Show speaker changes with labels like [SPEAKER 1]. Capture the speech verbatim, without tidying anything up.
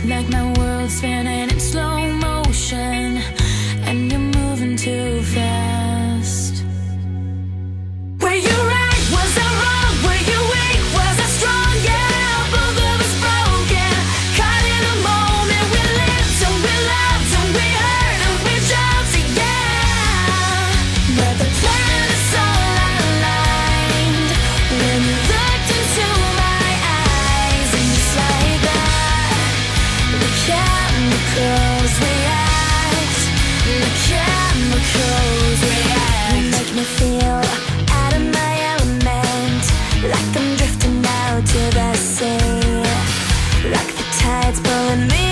[SPEAKER 1] like my world's spinning in slow motion, and you're moving too fast. Were you right? Was I wrong? Were you weak? Was I strong? Yeah, both of us broken, caught in a moment. We lived and we loved and we hurt and we jumped, yeah. But the planets all aligned when you looked into my eyes, and just like that, the chemicals react. The chemicals react. You make me feel out of my element, like I'm drifting out to the sea, like the tide's pulling me